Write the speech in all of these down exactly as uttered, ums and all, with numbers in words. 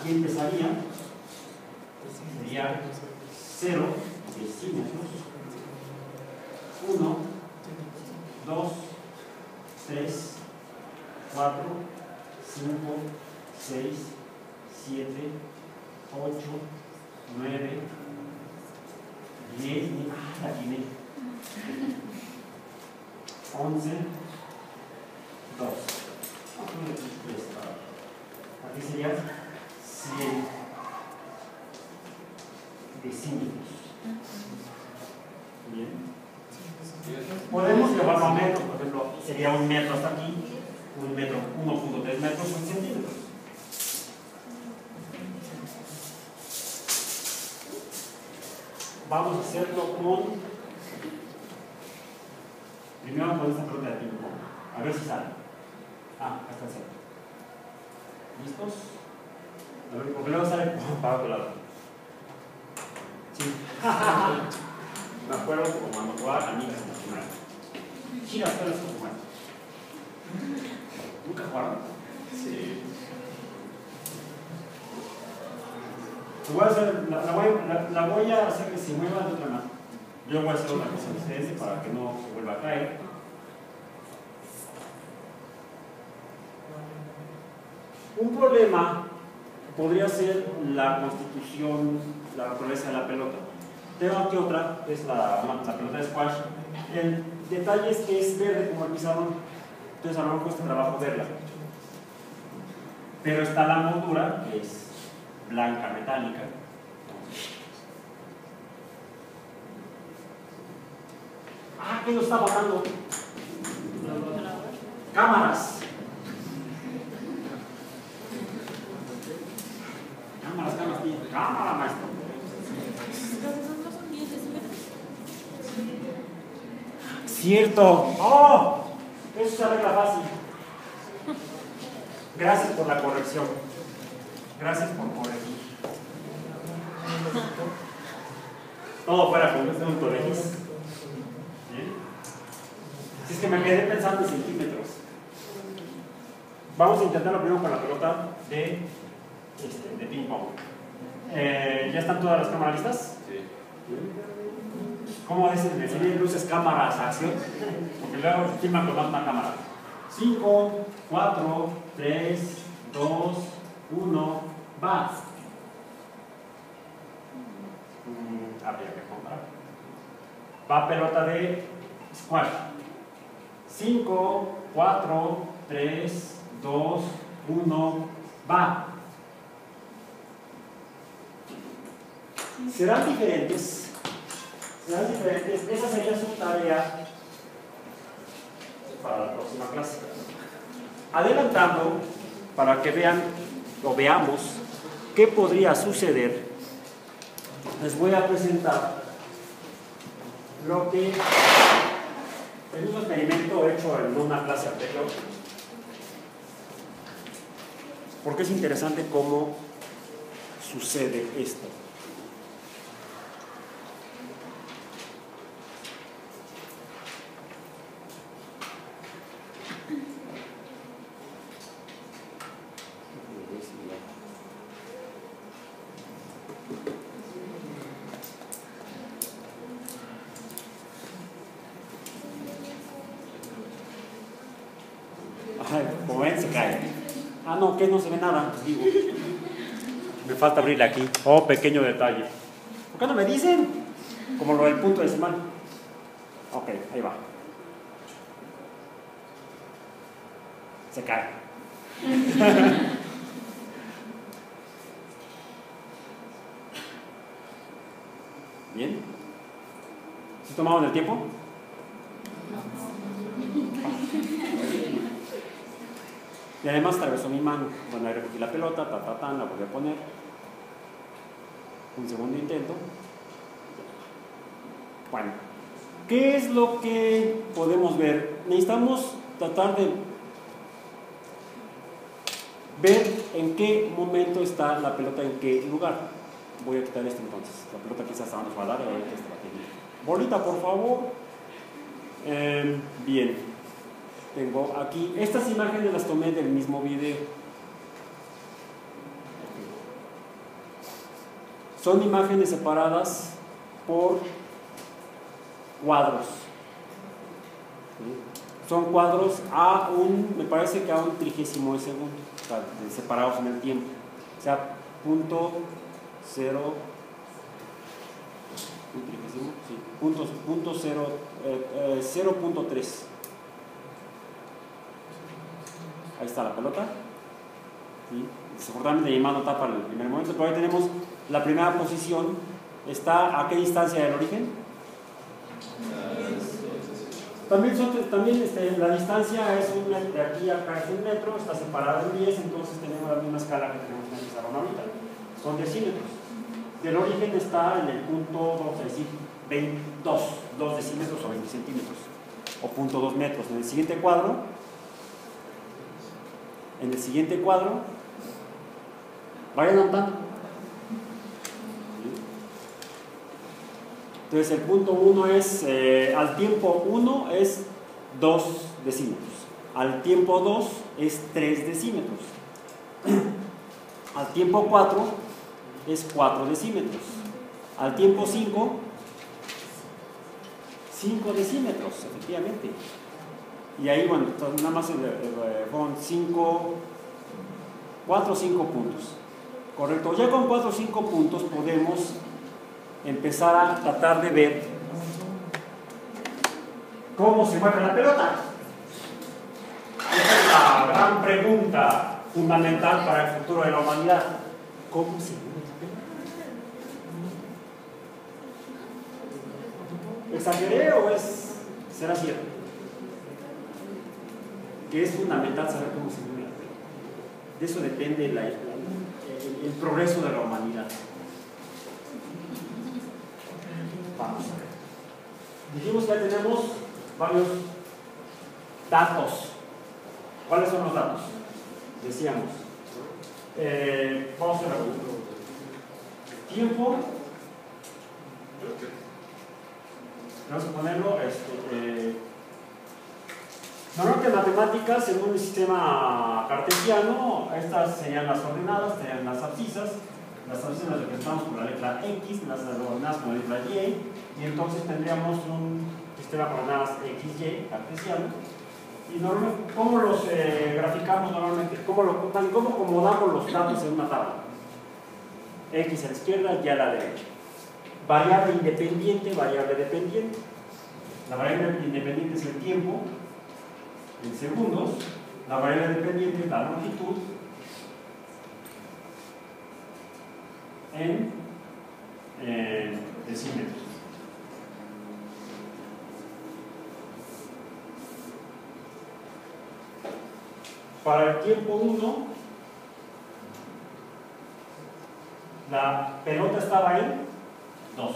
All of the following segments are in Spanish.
aquí empezaría, sería cero decímetros, uno, dos, tres, cuatro, cinco, seis, siete, ocho, nueve, diez, ah, la tiene, once, dos, aquí sería cien decímetros. Bien. Podemos llevarlo a metros, por ejemplo, sería un metro hasta aquí, un metro, uno punto tres metros, un centímetro. Vamos a hacerlo con. Primero con esta pelota de ping pong. A ver si sale. Ah, acá está el centro. ¿Listos? A ver, porque luego sale para otro lado. Sí. Me acuerdo como cuando jugaba amigas en la primaria. Giras pelos como jugar. ¿Nunca jugaron? Sí. Voy a hacer, la, la, voy, la, la voy a hacer que se mueva de otra mano. Yo voy a hacer una cosa diferente para que no se vuelva a caer. Un problema podría ser la constitución, la naturaleza de la pelota. Tengo aquí otra, es la, la pelota de squash. El detalle es que es verde como el pizarrón, entonces a lo mejor cuesta trabajo verla. Pero está la moldura, que es blanca metálica. Ah, ¿qué nos está bajando? Cámaras. Cámaras, cámaras, cámara, maestro. Cierto. ¡Oh! Eso se arregla fácil. Gracias por la corrección. Gracias por corregir. Todo fuera con un punto de X. ¿Bien? Si es que me quedé pensando en centímetros. Vamos a intentarlo primero con la pelota de, este, de ping pong. Eh, ¿Ya están todas las cámaras listas? Sí. ¿Cómo dicen? ¿Me enseñan luces, cámaras, acción? Porque luego filman con más una cámara. cinco, cuatro, tres, dos, uno, va. Mm, habría que comprar. Va pelota de squash. cinco, cuatro, tres, dos, uno, va. Serán diferentes. Serán diferentes. Esa sería su tarea para la próxima clase. Adelantando, para que vean o veamos qué podría suceder, les voy a presentar lo que es un experimento hecho en una clase anterior, porque es interesante cómo sucede esto. Como ven, se cae. Ah, no, que no se ve nada. Digo, me falta abrirle aquí. Oh, pequeño detalle. ¿Por qué no me dicen? Como lo del punto decimal. Ok, ahí va. Se cae. Bien. ¿Sí tomaron el tiempo? Y además atravesó mi mano. Bueno, ahí recogí la pelota, ta, ta, ta, la volví a poner. Un segundo intento. Bueno, ¿qué es lo que podemos ver? Necesitamos tratar de ver en qué momento está la pelota, en qué lugar. Voy a quitar esto entonces. La pelota quizás se va a resbalar y ahorita está aquí. Bolita, por favor. Eh, bien. Tengo aquí, estas imágenes las tomé del mismo video. son imágenes separadas por cuadros. Son cuadros a un, me parece que a un trigésimo de segundo, o sea, separados en el tiempo. O sea, punto cero, un trigésimo, sí, punto, punto cero, eh, eh, cero punto tres. Ahí está la pelota. ¿Sí? Desafortunadamente mi mano tapa el primer momento, pero ahí tenemos la primera posición. ¿Está a qué distancia del origen? También, son, también este, la distancia es un metro, de aquí a acá es un metro, está separada en diez, entonces tenemos la misma escala que tenemos en el pizarrón ahorita, son decímetros. Del origen está en el punto dos, es decir, veintidós, dos decímetros o veinte centímetros, o punto dos metros. En el siguiente cuadro, en el siguiente cuadro, vayan anotando. Entonces el punto uno es, eh, al tiempo uno es dos decímetros, al tiempo dos es tres decímetros, al tiempo cuatro es cuatro decímetros, al tiempo cinco, cinco decímetros, efectivamente. Y ahí, bueno, nada más fueron cinco, cuatro o cinco puntos. Correcto, ya con cuatro o cinco puntos podemos empezar a tratar de ver cómo se mueve la pelota. Esa es la gran pregunta fundamental para el futuro de la humanidad. ¿Cómo se mueve la pelota? ¿Exageré o es, será cierto? Que es fundamental saber cómo se mueve la pelota. De eso depende la, la, el, el progreso de la humanidad. Vamos a ver. Dijimos que ya tenemos varios datos. ¿Cuáles son los datos? Decíamos. Eh, vamos a hacer algo. Tiempo. Vamos a ponerlo. Este, eh, normalmente en matemáticas, según el sistema cartesiano, estas serían las ordenadas, serían las abscisas. Las abscisas las representamos con la letra X, las ordenadas con la letra Y, y entonces tendríamos un sistema de coordenadas X Y cartesiano. Y normalmente, ¿cómo los eh, graficamos normalmente? ¿Cómo, lo, ¿Cómo acomodamos los datos en una tabla? X a la izquierda, Y a la derecha. Variable independiente, variable dependiente. La variable independiente es el tiempo, en segundos. La variable dependiente es la longitud, en eh, decímetros. Para el tiempo uno, la pelota estaba en dos.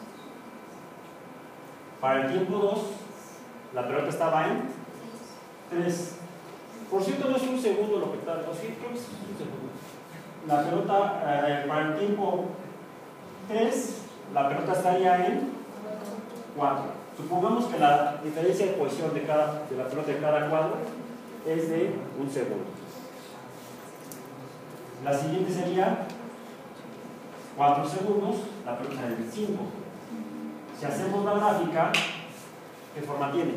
Para el tiempo dos, la pelota estaba en tres. Por cierto, no es un segundo lo que está, ¿no? Sí, creo que es un segundo. La pelota, eh, para el tiempo tres, la pelota estaría en cuatro. Supongamos que la diferencia de posición de, cada, de la pelota de cada cuadro es de un segundo. La siguiente sería cuatro segundos, la pelota es de cinco. Si hacemos la gráfica, ¿qué forma tiene?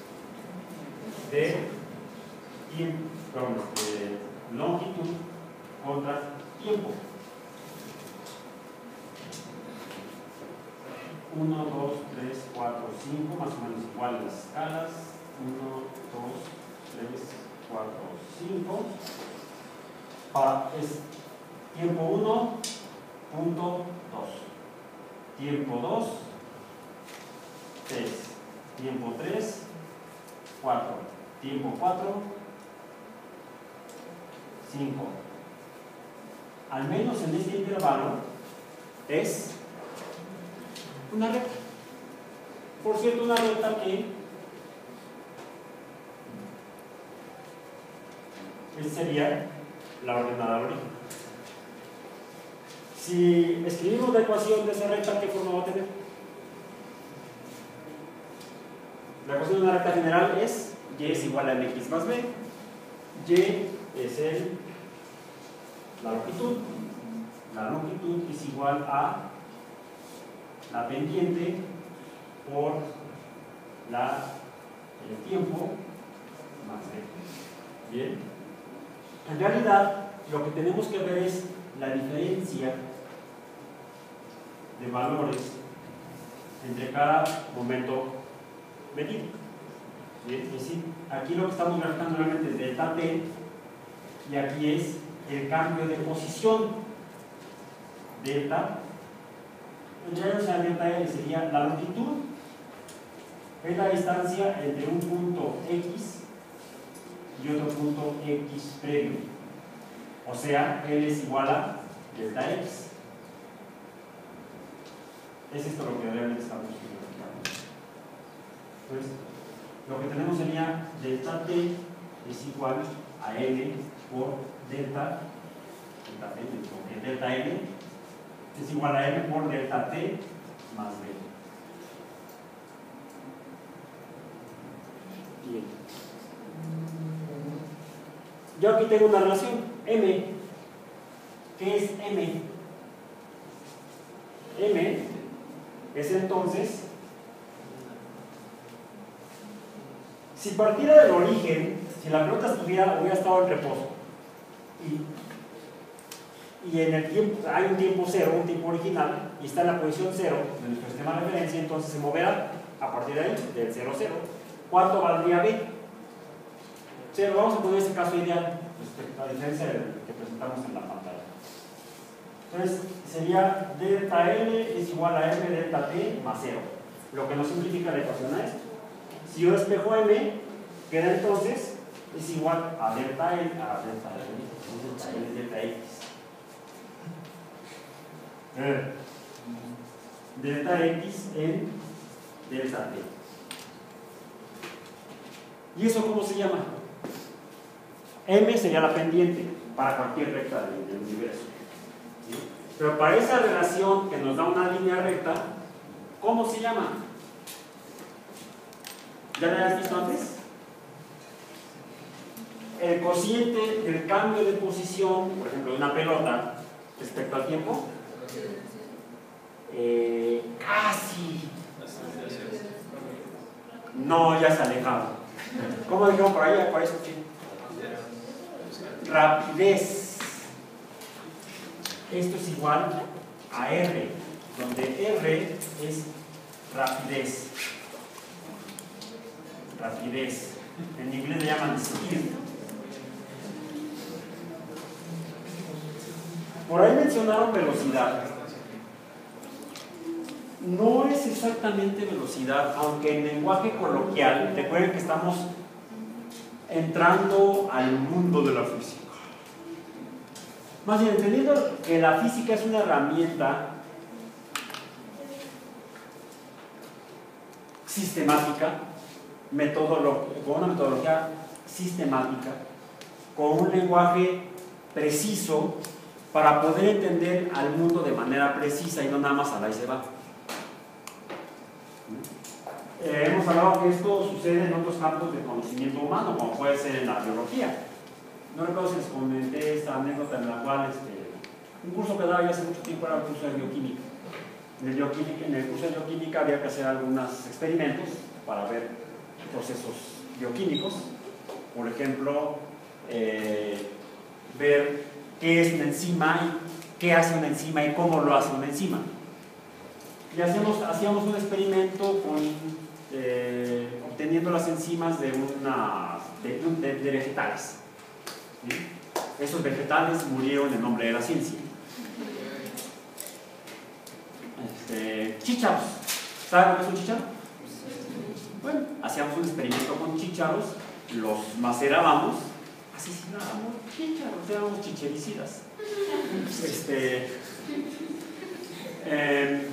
De, perdón, de longitud contra tiempo. uno, dos, tres, cuatro, cinco, más o menos igual las escalas. uno, dos, tres, cuatro, cinco. Para, es tiempo uno, punto dos. Tiempo dos, tres. Tiempo tres, cuatro. Tiempo cuatro, cinco. Al menos en este intervalo es una recta. Por cierto, una recta que esta sería la ordenada al origen. Si escribimos la ecuación de esa recta, ¿qué forma va a tener? La ecuación de una recta general es y es igual a mx más b. Y es el, la longitud la longitud es igual a la pendiente por la, el tiempo más b. Bien. En realidad, lo que tenemos que ver es la diferencia de valores entre cada momento medido. Bien. Es decir, aquí lo que estamos graficando realmente es delta t y aquí es el cambio de posición. Delta, en realidad, o sea, delta L sería la longitud, es la distancia entre un punto X y otro punto X previo. O sea, L es igual a delta X. Es esto lo que realmente estamos verificando. Entonces, lo que tenemos sería delta T es igual a L por delta, delta T, porque delta L es igual a L por delta T más B. Bien. Yo aquí tengo una relación, M. ¿Qué es M? M es entonces, si partiera del origen, si la pelota estuviera, hubiera estado en reposo, y, y en el tiempo, hay un tiempo cero, un tiempo original, y está en la posición cero de nuestro sistema de referencia, entonces se moverá a partir de ahí, del cero, cero. ¿Cuánto valdría B? cero. Vamos a poner este caso ideal, respecto a la diferencia del que presentamos en la pantalla. Entonces, sería delta L es igual a M delta T más cero. Lo que nos simplifica la ecuación a esto. Si yo despejo M, queda entonces, es igual a delta L, a delta L, delta L, delta X. Eh, delta X en delta T. ¿Y eso cómo se llama? M sería la pendiente para cualquier recta del, del universo. ¿Sí? Pero para esa relación que nos da una línea recta, ¿cómo se llama? ¿Ya la habías visto antes? El cociente del cambio de posición, por ejemplo, de una pelota respecto al tiempo. Eh, casi. No, ya se ha alejado. ¿Cómo dijeron por ahí? ¿Cuál es? Rapidez. Esto es igual a R, donde R es rapidez. Rapidez. En inglés le llaman speed. Por ahí mencionaron velocidad. No es exactamente velocidad, aunque en lenguaje coloquial, recuerden que estamos entrando al mundo de la física. Más bien, entendiendo que la física es una herramienta sistemática, con una metodología sistemática, con un lenguaje preciso para poder entender al mundo de manera precisa y no nada más a la y se va. Eh, hemos hablado que esto sucede en otros campos de conocimiento humano, como puede ser en la biología. No recuerdo si les comenté esta anécdota en la cual este, un curso que daba ya hace mucho tiempo era el curso de bioquímica. En el, bioquímica, en el curso de bioquímica había que hacer algunos experimentos para ver procesos bioquímicos. Por ejemplo, eh, ver qué es una enzima y qué hace una enzima y cómo lo hace una enzima. Y hacíamos, hacíamos un experimento con, eh, obteniendo las enzimas de, una, de, de, de vegetales. ¿Sí? Esos vegetales murieron en nombre de la ciencia. Este, chícharos. ¿Saben lo que es un chícharo? Bueno, hacíamos un experimento con chícharos, los macerábamos, asesinábamos chícharos, éramos chichericidas. Este, eh,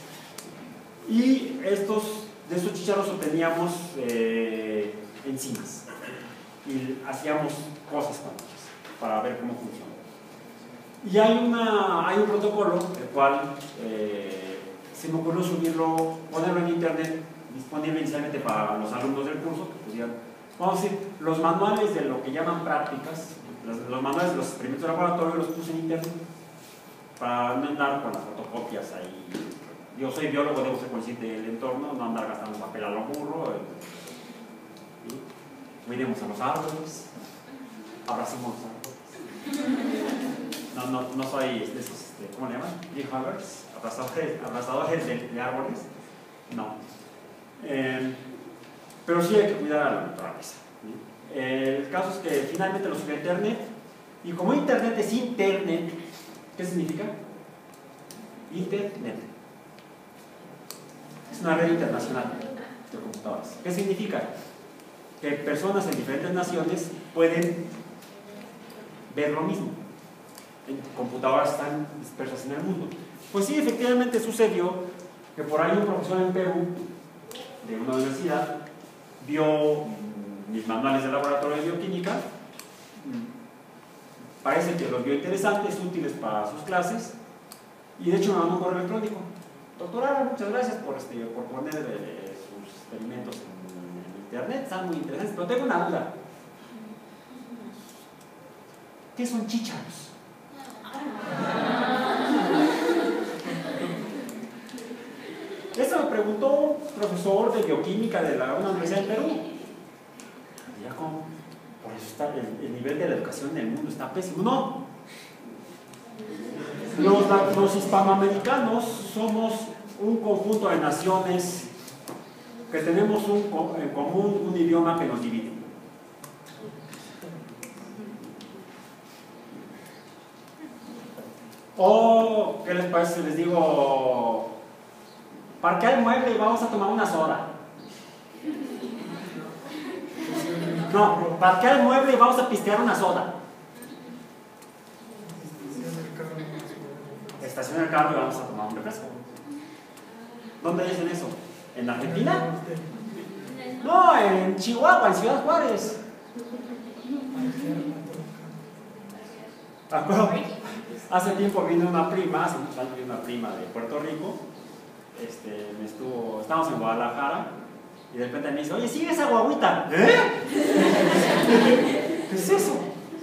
y estos, de estos chícharos obteníamos eh, enzimas y hacíamos cosas con ellas para ver cómo funciona. Y hay, una, hay un protocolo, el cual eh, se me ocurrió subirlo, ponerlo en internet, disponible inicialmente para los alumnos del curso, que pudieran, vamos a decir, los manuales de lo que llaman prácticas, los, los manuales de los experimentos de laboratorio los puse en internet. para no andar con las fotocopias ahí. Yo soy biólogo, debo ser consciente del entorno, no andar gastando papel a lo burro. ¿Sí? Cuidemos a los árboles, abracemos a los árboles. No, no, no soy de esos, este, ¿cómo le llaman? Tree huggers, abrazadores, abrazadores de, de árboles. No. Eh, pero sí hay que cuidar a la naturaleza. ¿Sí? Eh, el caso es que finalmente lo subí a Internet, y como Internet es Internet, ¿qué significa? Internet. Es una red internacional de computadoras. ¿Qué significa? Que personas en diferentes naciones pueden ver lo mismo. En computadoras están dispersas en el mundo. Pues sí, efectivamente sucedió que por ahí un profesor en Perú, de una universidad, vio mis manuales de laboratorio de bioquímica. Parece que los vio interesantes, útiles para sus clases, y de hecho me mandó un correo electrónico. Doctora, muchas gracias por, este, por poner eh, sus experimentos en, en internet, están muy interesantes, pero tengo una duda. ¿Qué son chícharos? Eso me preguntó un profesor de bioquímica de la, una universidad en Perú. Ya como, por eso está el, el nivel de la educación en el mundo está pésimo. No. Los, los hispanoamericanos somos un conjunto de naciones que tenemos un, en común un idioma que nos divide. O, ¿qué les parece si les digo, parquea el mueble y vamos a tomar una soda? No, parquea el mueble y vamos a pistear una soda. Estaciona el carro y vamos a tomar un refresco. ¿Dónde dicen eso? ¿En Argentina? No, en Chihuahua, en Ciudad Juárez. ¿De acuerdo? Hace tiempo vino una prima, hace muchos años vino una prima de Puerto Rico. Este, me estuvo, estábamos en Guadalajara y de repente me dice, oye, sigue esa guaguita. ¿Eh? ¿Qué es eso?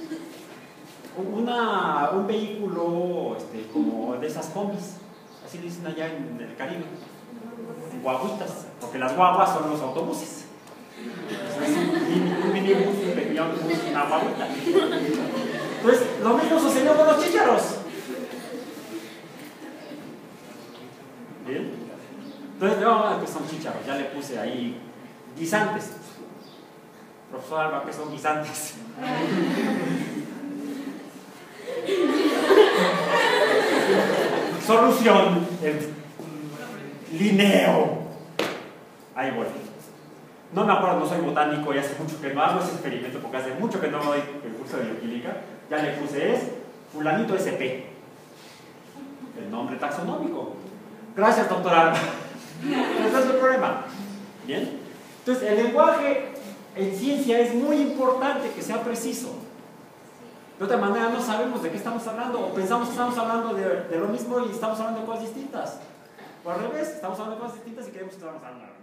Una, un vehículo este, como de esas combis, así le dicen allá en el Caribe, guaguitas, porque las guaguas son los autobuses. Es un minibús, un pequeño autobús, una guaguita. Entonces, lo mismo sucedió con los chícharos. ¿Bien? Entonces, no, que son chícharos, ya le puse ahí guisantes. Profesor Alba, ¿qué son guisantes? Solución, el lineo. Ahí voy. No me acuerdo, no soy botánico y hace mucho que no hago ese experimento porque hace mucho que no doy el curso de bioquímica. Ya le puse es fulanito S P, el nombre taxonómico. Gracias, doctora. Ese es el problema. Bien. Entonces, el lenguaje en ciencia es muy importante que sea preciso. De otra manera no sabemos de qué estamos hablando, o pensamos que estamos hablando de, de lo mismo y estamos hablando de cosas distintas. O al revés, estamos hablando de cosas distintas y queremos que estamos hablando de